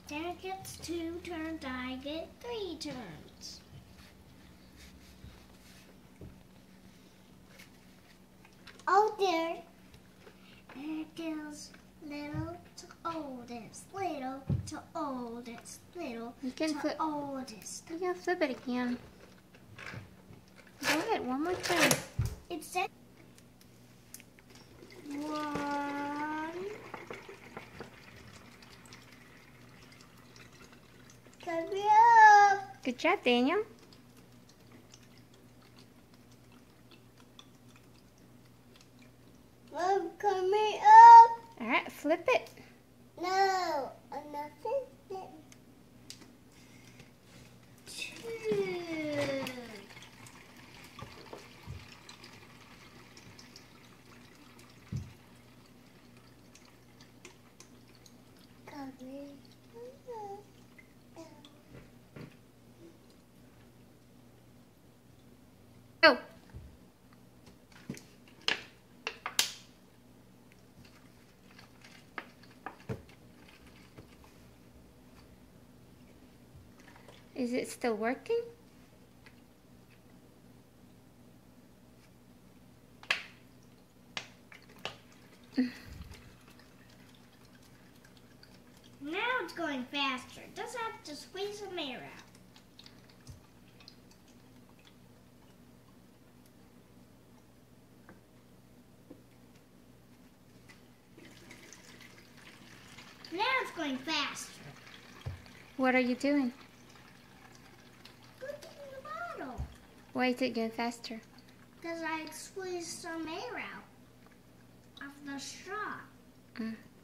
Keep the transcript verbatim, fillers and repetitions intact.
Derek gets two turns, I get three turns. Oh, Derek. Derek goes little to oldest, little to oldest, little You can to flip. oldest. You can flip it again. Go ahead, one more time. It said one. Hurry up. Good job, Daniel. Mom, coming up. All right, flip it. No, nothing. Two. Coming up. Go. Is it still working? Now it's going faster. It doesn't have to squeeze some air out. Now it's going faster. What are you doing? Look in the bottle. Why is it going faster? Because I squeezed some air out of the straw. Mm.